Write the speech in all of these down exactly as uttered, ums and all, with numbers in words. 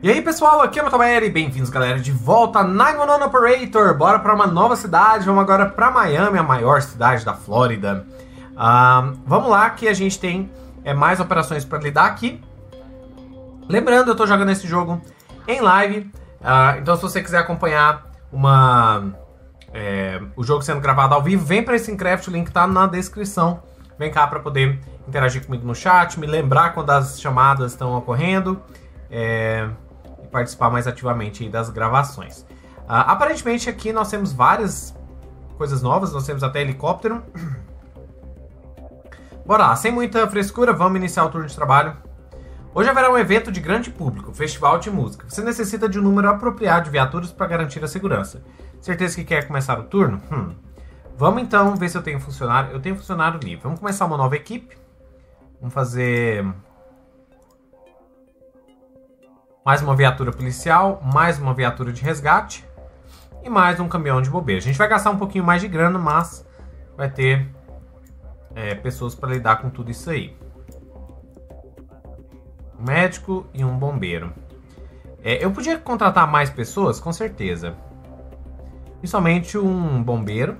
E aí pessoal, aqui é o Motoberry, bem-vindos galera de volta a nove um um Operator. Bora para uma nova cidade, vamos agora para Miami, a maior cidade da Flórida. uh, Vamos lá que a gente tem é, mais operações para lidar aqui. Lembrando, eu estou jogando esse jogo em live, uh, então se você quiser acompanhar uma, é, o jogo sendo gravado ao vivo, vem para esse Minecraft, o link está na descrição. Vem cá para poder interagir comigo no chat, me lembrar quando as chamadas estão ocorrendo. É... participar mais ativamente aí das gravações. Uh, aparentemente aqui nós temos várias coisas novas, nós temos até helicóptero. Bora lá, sem muita frescura, vamos iniciar o turno de trabalho. Hoje haverá um evento de grande público, festival de música. Você necessita de um número apropriado de viaturas para garantir a segurança. Certeza que quer começar o turno? Hum. Vamos então ver se eu tenho funcionário. Eu tenho funcionário livre. Vamos começar uma nova equipe. Vamos fazer... mais uma viatura policial, mais uma viatura de resgate e mais um caminhão de bombeiro. A gente vai gastar um pouquinho mais de grana, mas vai ter é, pessoas para lidar com tudo isso aí. Um médico e um bombeiro. É, eu podia contratar mais pessoas, com certeza. Principalmente um bombeiro.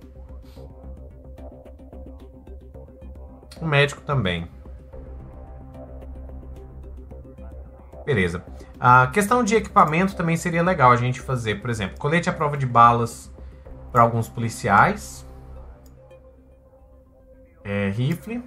Um médico também. Beleza. A questão de equipamento também seria legal a gente fazer, por exemplo, colete à prova de balas para alguns policiais. É, rifle.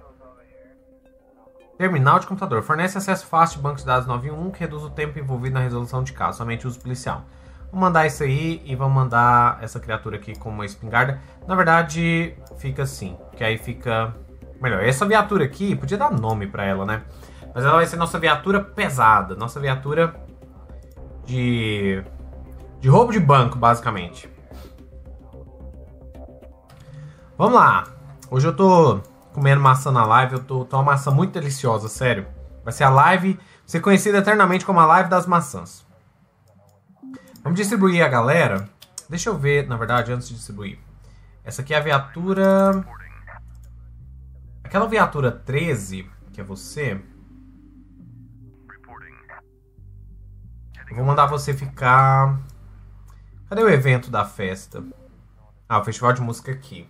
Terminal de computador. Fornece acesso fácil de banco de dados nove um um que reduz o tempo envolvido na resolução de casos, somente uso policial. Vamos mandar isso aí e vamos mandar essa criatura aqui com uma espingarda. Na verdade, fica assim, que aí fica melhor. Essa viatura aqui, podia dar nome para ela, né? Mas ela vai ser nossa viatura pesada. Nossa viatura de, de roubo de banco, basicamente. Vamos lá. Hoje eu tô comendo maçã na live. Eu tô, tô uma maçã muito deliciosa, sério. Vai ser a live, vai ser conhecida eternamente como a live das maçãs. Vamos distribuir a galera. Deixa eu ver, na verdade, antes de distribuir. Essa aqui é a viatura... aquela viatura treze, que é você... eu vou mandar você ficar... cadê o evento da festa? Ah, o festival de música aqui.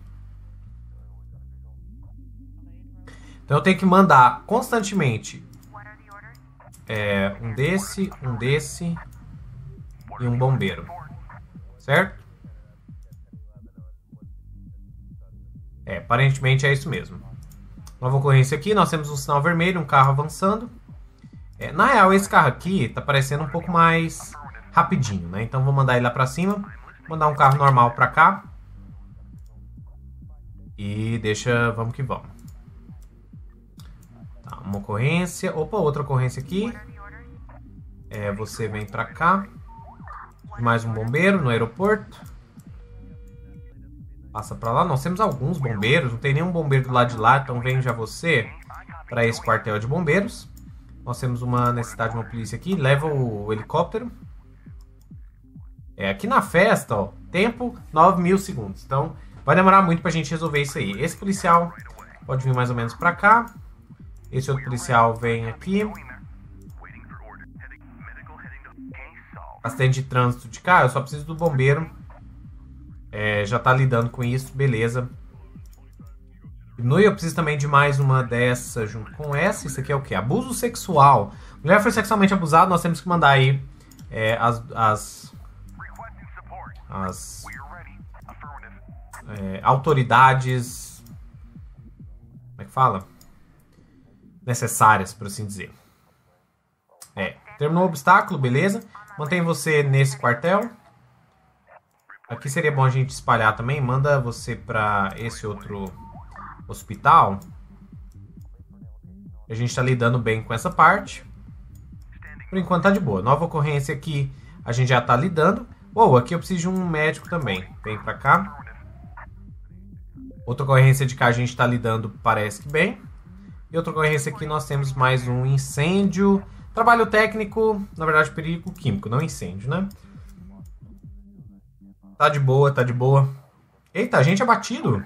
Então eu tenho que mandar constantemente é, um desse, um desse e um bombeiro. Certo? É, aparentemente é isso mesmo. Nova ocorrência aqui, nós temos um sinal vermelho, um carro avançando. É, na real, esse carro aqui tá parecendo um pouco mais rapidinho, né? Então vou mandar ele lá pra cima. Mandar um carro normal pra cá. E deixa... vamos que vamos. Tá, uma ocorrência. Opa, outra ocorrência aqui. É, você vem pra cá. Mais um bombeiro no aeroporto. Passa pra lá. Nós temos alguns bombeiros. Não tem nenhum bombeiro do lado de lá. Então vem já você pra esse quartel de bombeiros. Nós temos uma necessidade de uma polícia aqui. Leva o helicóptero. É, aqui na festa, ó, tempo nove mil segundos. Então vai demorar muito pra gente resolver isso aí. Esse policial pode vir mais ou menos pra cá. Esse outro policial vem aqui. Acidente de trânsito de cá. Eu só preciso do bombeiro. É, já tá lidando com isso, beleza. No eu preciso também de mais uma dessa junto com essa. Isso aqui é o que? Abuso sexual. Mulher foi sexualmente abusada, nós temos que mandar aí é, as, as, as é, autoridades, como é que fala? Necessárias, por assim dizer. É, terminou o obstáculo, beleza. Mantém você nesse quartel. Aqui seria bom a gente espalhar também. Manda você para esse outro hospital. A gente está lidando bem com essa parte. Por enquanto tá de boa. Nova ocorrência aqui a gente já tá lidando. Oh, aqui eu preciso de um médico também. Vem pra cá. Outra ocorrência de cá a gente tá lidando, parece que bem. E outra ocorrência aqui nós temos mais um incêndio. Trabalho técnico, na verdade perigo químico, não incêndio, né? Tá de boa, tá de boa. Eita, a gente é abatido.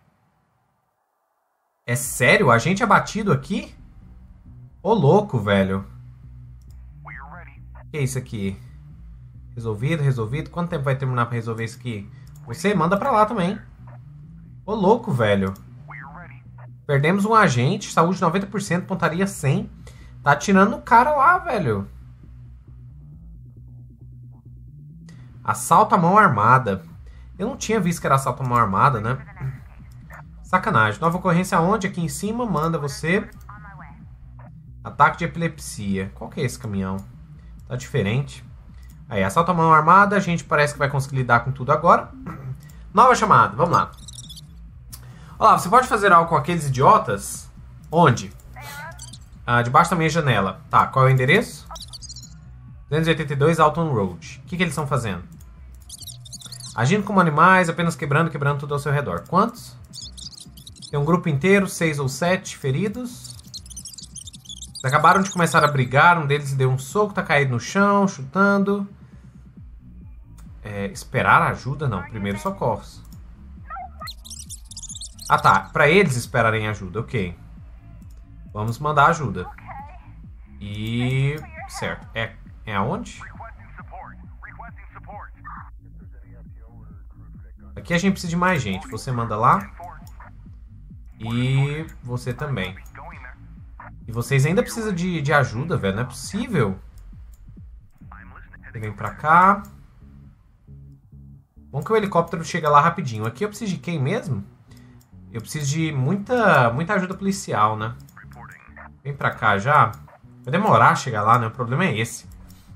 É sério? Agente abatido aqui? Ô, louco, velho. O que é isso aqui? Resolvido, resolvido. Quanto tempo vai terminar pra resolver isso aqui? Você manda pra lá também. Ô, louco, velho. Perdemos um agente. Saúde noventa por cento, pontaria cem. Tá atirando o cara lá, velho. Assalto à mão armada. Eu não tinha visto que era assalto à mão armada, né? Sacanagem. Nova ocorrência aonde? Aqui em cima. Manda você. Ataque de epilepsia. Qual que é esse caminhão? Tá diferente. Aí, assalto à mão armada. A gente parece que vai conseguir lidar com tudo agora. Nova chamada. Vamos lá. Olá, você pode fazer algo com aqueles idiotas? Onde? Ah, debaixo da minha janela. Tá, qual é o endereço? duzentos e oitenta e dois Alton Road. O que, que eles estão fazendo? Agindo como animais, apenas quebrando, quebrando tudo ao seu redor. Quantos? Tem um grupo inteiro, seis ou sete feridos. Eles acabaram de começar a brigar, um deles deu um soco, tá caído no chão, chutando. É, esperar ajuda? Não, primeiro socorros. Ah tá, pra eles esperarem ajuda, ok. Vamos mandar ajuda. E... certo, é, é aonde? Aqui a gente precisa de mais gente. Você manda lá. E você também. E vocês ainda precisam de, de ajuda, velho. Não é possível. Você vem pra cá. Bom que o helicóptero chega lá rapidinho. Aqui eu preciso de quem mesmo? Eu preciso de muita, muita ajuda policial, né? Vem pra cá já. Vai demorar a chegar lá, né? O problema é esse.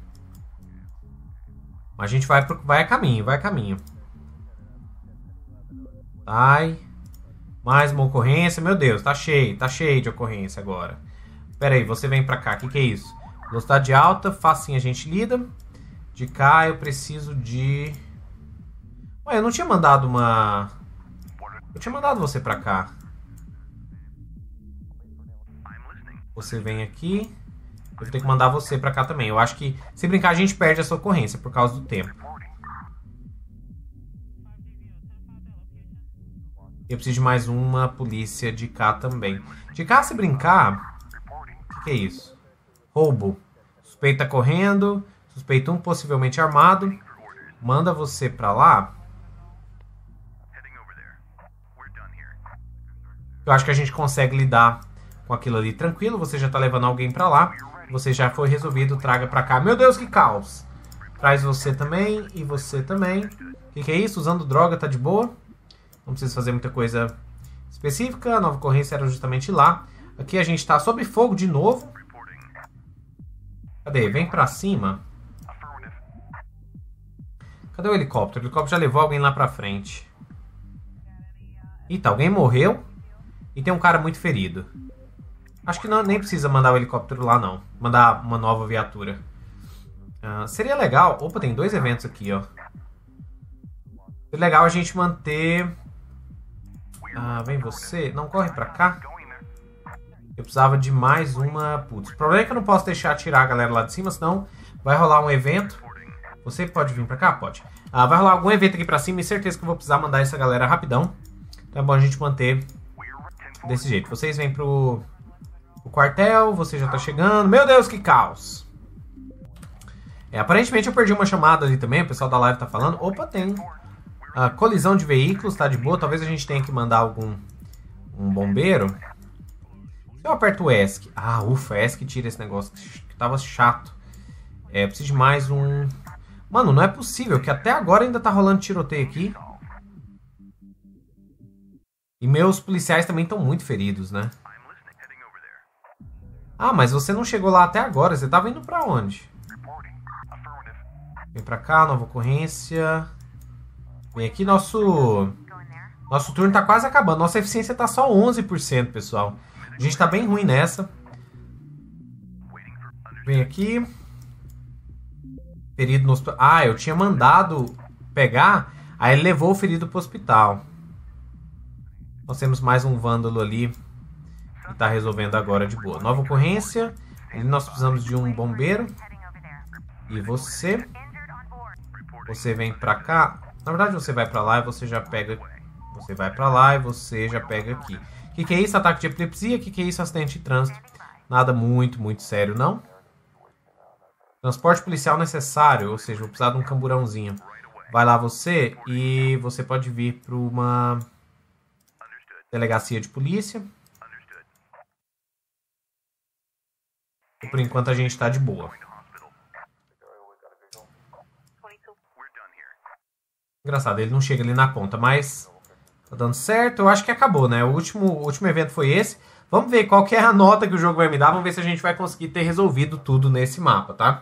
Mas a gente vai, pro, vai a caminho, vai a caminho. Ai. Mais uma ocorrência. Meu Deus, tá cheio, tá cheio de ocorrência agora. Pera aí, você vem pra cá. O que, que é isso? Velocidade alta, facinho a gente lida. De cá eu preciso de... Ué, eu não tinha mandado uma... Eu tinha mandado você pra cá. Você vem aqui. Eu vou ter que mandar você pra cá também. Eu acho que, se brincar, a gente perde essa ocorrência por causa do tempo. Eu preciso de mais uma polícia de cá também. De cá, se brincar... O que, que é isso? Roubo. Suspeito tá correndo. Suspeito um, possivelmente armado. Manda você pra lá. Eu acho que a gente consegue lidar com aquilo ali tranquilo. Você já tá levando alguém pra lá. Você já foi resolvido, traga pra cá. Meu Deus, que caos! Traz você também e você também. O que, que é isso? Usando droga, tá de boa? Não precisa fazer muita coisa específica. A nova ocorrência era justamente lá. Aqui a gente tá sob fogo de novo. Cadê? Vem pra cima. Cadê o helicóptero? O helicóptero já levou alguém lá pra frente. Eita, alguém morreu. E tem um cara muito ferido. Acho que não, nem precisa mandar o helicóptero lá, não. Mandar uma nova viatura. Uh, seria legal... Opa, tem dois eventos aqui, ó. Seria legal a gente manter... Ah, vem você. Não, corre pra cá. Eu precisava de mais uma... Putz, o problema é que eu não posso deixar tirar a galera lá de cima, senão vai rolar um evento. Você pode vir pra cá? Pode. Ah, vai rolar algum evento aqui pra cima e certeza que eu vou precisar mandar essa galera rapidão. Então é bom a gente manter desse jeito. Vocês vêm pro... O quartel, você já tá chegando. Meu Deus, que caos! É, aparentemente eu perdi uma chamada ali também. O pessoal da live tá falando. Opa, tem uh, colisão de veículos, tá de boa. Talvez a gente tenha que mandar algum um bombeiro. Se eu aperto o E S C. Ah, ufa, E S C tira esse negócio que tava chato. É, preciso de mais um... Mano, não é possível que até agora ainda tá rolando tiroteio aqui. E meus policiais também estão muito feridos, né? Ah, mas você não chegou lá até agora. Você tava indo pra onde? Vem pra cá, nova ocorrência. Vem aqui, nosso... Nosso turno tá quase acabando. Nossa eficiência tá só onze por cento, pessoal. A gente tá bem ruim nessa. Vem aqui. Ferido no hospital. Ah, eu tinha mandado pegar. Aí ele levou o ferido pro hospital. Nós temos mais um vândalo ali. Que tá resolvendo agora de boa. Nova ocorrência. Ali nós precisamos de um bombeiro. E você. Você vem pra cá. Na verdade você vai pra lá e você já pega. Você vai pra lá e você já pega aqui. O que, que é isso? Ataque de epilepsia. O que, que é isso? Acidente de trânsito. Nada muito, muito sério, não. Transporte policial necessário, ou seja, vou precisar de um camburãozinho. Vai lá você e você pode vir para uma delegacia de polícia. Por enquanto a gente está de boa. Engraçado, ele não chega ali na ponta, mas tá dando certo. Eu acho que acabou, né? O último, o último evento foi esse. Vamos ver qual que é a nota que o jogo vai me dar. Vamos ver se a gente vai conseguir ter resolvido tudo nesse mapa, tá?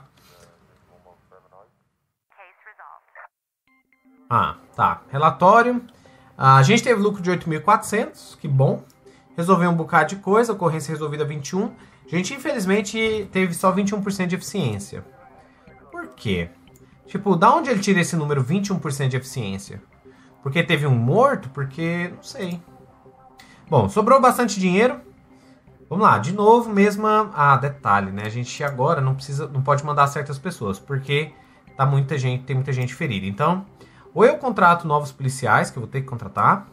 Ah, tá. Relatório. A gente teve lucro de oito mil e quatrocentos, que bom. Resolveu um bocado de coisa, ocorrência resolvida vinte e um. A gente, infelizmente, teve só vinte e um por cento de eficiência. Por quê? Tipo, da onde ele tira esse número vinte e um por cento de eficiência? Porque teve um morto? Porque, não sei. Bom, sobrou bastante dinheiro. Vamos lá, de novo, mesma... Ah, detalhe, né? A gente agora não precisa, não pode mandar certas pessoas, porque tá muita gente, tem muita gente ferida. Então, ou eu contrato novos policiais, que eu vou ter que contratar,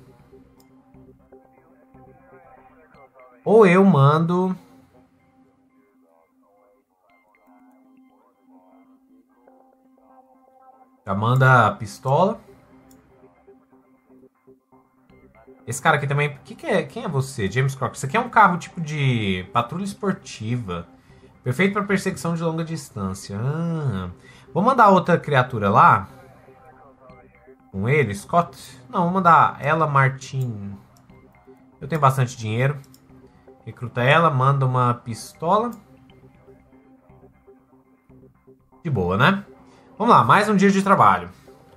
ou eu mando... Já manda a pistola. Esse cara aqui também... Que que é? Quem é você? James Crocker. Isso aqui é um carro tipo de patrulha esportiva. Perfeito para perseguição de longa distância. Ah, vou mandar outra criatura lá. Com ele, Scott. Não, vou mandar ela, Martin. Eu tenho bastante dinheiro. Recruta ela, manda uma pistola. De boa, né? Vamos lá, mais um dia de trabalho.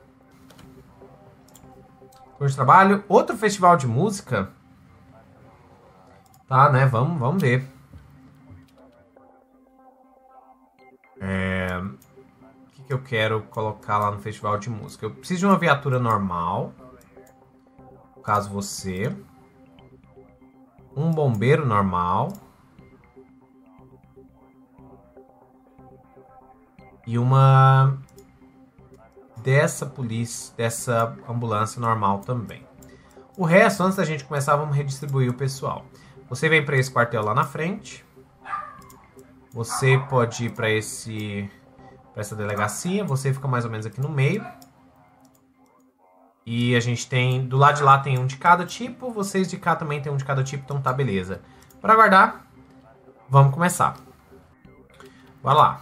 De trabalho, outro festival de música. Tá, né? Vamos, vamos ver. É... O que, que eu quero colocar lá no festival de música? Eu preciso de uma viatura normal. No caso, você. Um bombeiro normal. E uma... dessa polícia, dessa ambulância normal também. O resto, antes da gente começar, vamos redistribuir o pessoal. Você vem para esse quartel lá na frente. Você pode ir para esse, para essa delegacia. Você fica mais ou menos aqui no meio. E a gente tem, do lado de lá tem um de cada tipo. Vocês de cá também tem um de cada tipo, então tá, beleza. Para aguardar, vamos começar. Vai lá.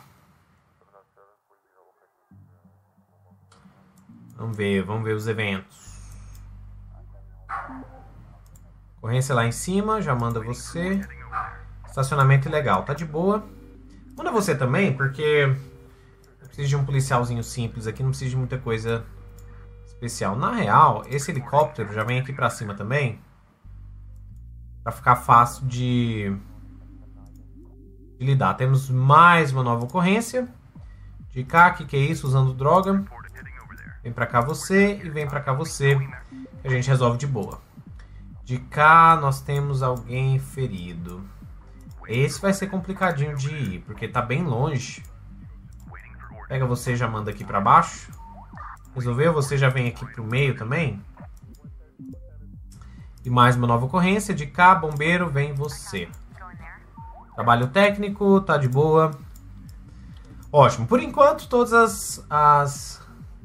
Vamos ver, vamos ver os eventos. Ocorrência lá em cima, já manda você. Estacionamento ilegal, tá de boa. Manda você também, porque eu preciso de um policialzinho simples aqui, não preciso de muita coisa especial. Na real, esse helicóptero já vem aqui pra cima também. Pra ficar fácil de, de lidar. Temos mais uma nova ocorrência. De cá, que que é isso? Usando droga. Vem pra cá você e vem pra cá você, que a gente resolve de boa. De cá nós temos alguém ferido. Esse vai ser complicadinho de ir, porque tá bem longe. Pega você e já manda aqui pra baixo. Resolveu? Você já vem aqui pro meio também. E mais uma nova ocorrência. De cá, bombeiro, vem você. Trabalho técnico, tá de boa. Ótimo. Por enquanto, todas as... as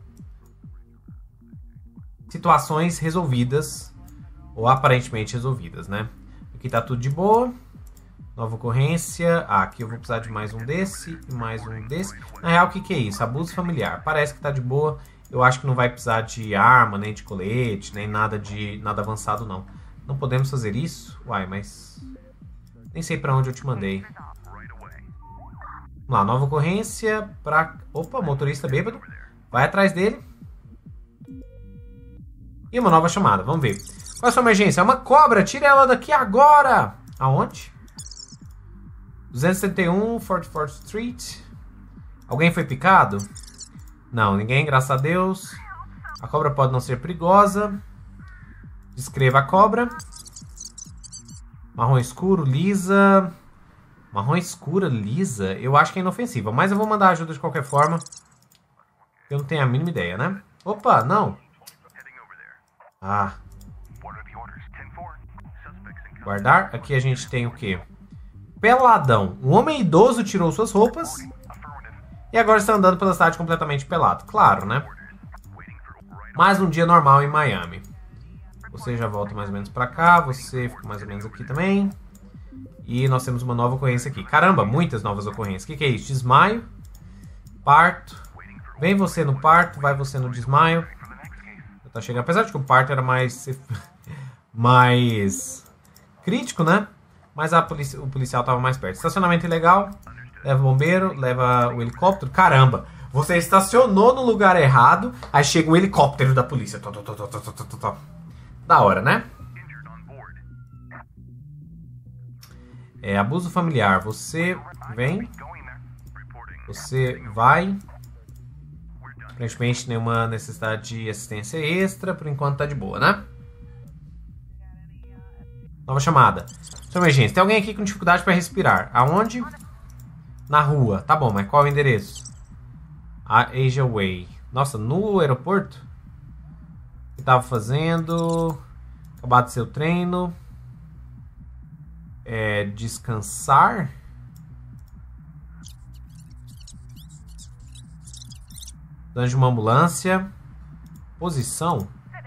situações resolvidas, ou aparentemente resolvidas, né? Aqui tá tudo de boa. Nova ocorrência. Ah, aqui eu vou precisar de mais um desse e mais um desse. Na real, o que que é isso? Abuso familiar. Parece que tá de boa. Eu acho que não vai precisar de arma, nem de colete, nem nada de nada avançado, não. Não podemos fazer isso? Uai, mas... nem sei pra onde eu te mandei. Vamos lá, nova ocorrência pra... Opa, motorista bêbado. Vai atrás dele. E uma nova chamada, vamos ver. Qual é a sua emergência? É uma cobra, tira ela daqui agora! Aonde? duzentos e setenta e um, quarenta e quatro Street. Alguém foi picado? Não, ninguém, graças a Deus. A cobra pode não ser perigosa. Descreva a cobra. Marrom escuro, lisa. Marrom escura, lisa. Eu acho que é inofensiva, mas eu vou mandar ajuda de qualquer forma. Eu não tenho a mínima ideia, né? Opa, não. Ah. Guardar. Aqui a gente tem o quê? Peladão. Um homem idoso tirou suas roupas E agora está andando pela cidade completamente pelado. Claro, né? Mais um dia normal em Miami. Você já volta mais ou menos pra cá. Você fica mais ou menos aqui também. E nós temos uma nova ocorrência aqui. Caramba, muitas novas ocorrências. O que, que é isso? Desmaio. Parto. Vem você no parto. Vai você no desmaio. Tá chegando. Apesar de que o parto era mais... mais... crítico, né? Mas a policia, o policial tava mais perto. Estacionamento ilegal. Leva o bombeiro. Leva o helicóptero. Caramba! Você estacionou no lugar errado. Aí chega um helicóptero da polícia. Tó, tó, tó, tó, tó, tó, tó. Da hora, né? É, abuso familiar. Você vem. Você vai. Aparentemente nenhuma necessidade de assistência extra. Por enquanto tá de boa, né? Nova chamada. Então, emergência. Tem alguém aqui com dificuldade para respirar. Aonde? Na rua. Tá bom, mas qual é o endereço? A Asia Way. Nossa, no aeroporto? O que tava fazendo? Acabado de ser o treino. É, descansar. Dano de uma ambulância. Posição.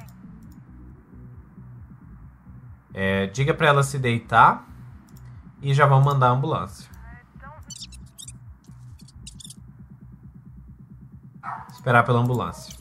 É, diga pra ela se deitar. E já vamos mandar a ambulância. Esperar pela ambulância.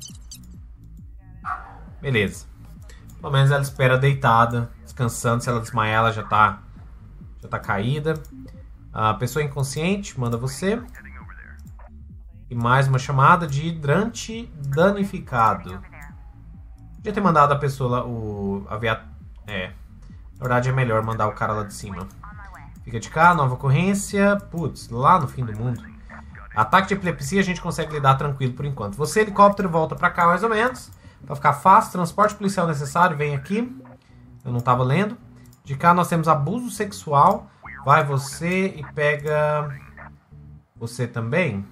Beleza. Pelo menos ela espera deitada, descansando. Se ela desmaiar, ela já tá, já tá caída. A pessoa inconsciente, manda você. E mais uma chamada de hidrante danificado. Podia ter mandado a pessoa lá, o aviator. É. Na verdade é melhor mandar o cara lá de cima. Fica de cá, nova ocorrência. Putz, lá no fim do mundo. Ataque de epilepsia a gente consegue lidar tranquilo por enquanto. Você, helicóptero, volta pra cá mais ou menos. Pra ficar fácil. Transporte policial necessário, vem aqui. Eu não tava lendo. De cá nós temos abuso sexual. Vai você e pega... Você também.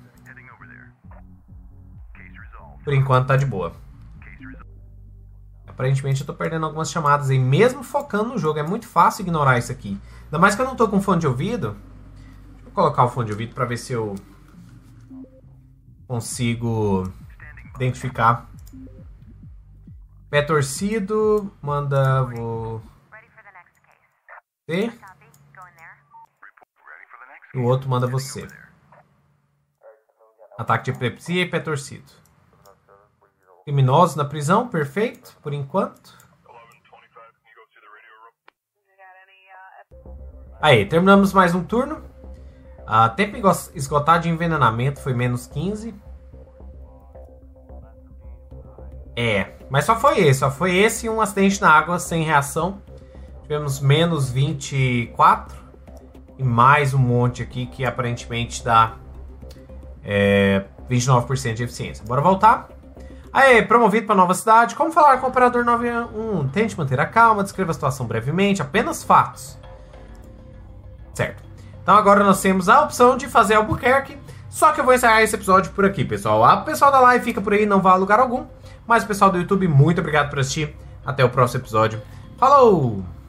Por enquanto tá de boa. Aparentemente eu tô perdendo algumas chamadas aí. Mesmo focando no jogo. É muito fácil ignorar isso aqui. Ainda mais que eu não tô com fone de ouvido. Deixa eu colocar o fone de ouvido pra ver se eu... consigo identificar. Pé torcido, manda você. E o outro manda você. Ataque de epilepsia e pé torcido. Criminosos na prisão, perfeito, por enquanto. Aí, terminamos mais um turno. Uh, tempo esgotado de envenenamento foi menos quinze. É, mas só foi esse. Só foi esse e um acidente na água sem reação. Tivemos menos vinte e quatro. E mais um monte aqui que aparentemente dá é, vinte e nove por cento de eficiência. Bora voltar. Aí, promovido para nova cidade. Como falar com o operador nove um? Tente manter a calma, descreva a situação brevemente. Apenas fatos. Certo. Então agora nós temos a opção de fazer Albuquerque. Só que eu vou encerrar esse episódio por aqui, pessoal. O pessoal da live fica por aí, não vai a lugar algum. Mas o pessoal do YouTube, muito obrigado por assistir. Até o próximo episódio. Falou!